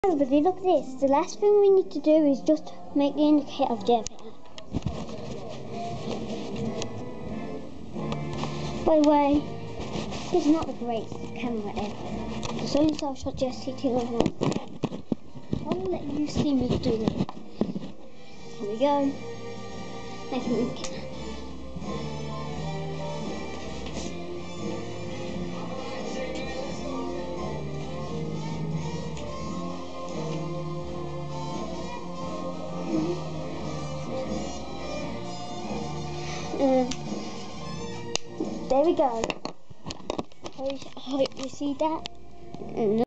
Everybody, look at this. The last thing we need to do is just make the indicator of the elevator. By the way, this is not the greatest camera ever. It's only so shot just sitting on one. I will let you see me do it. Here we go. Making the indicator. There we go. I hope you see that.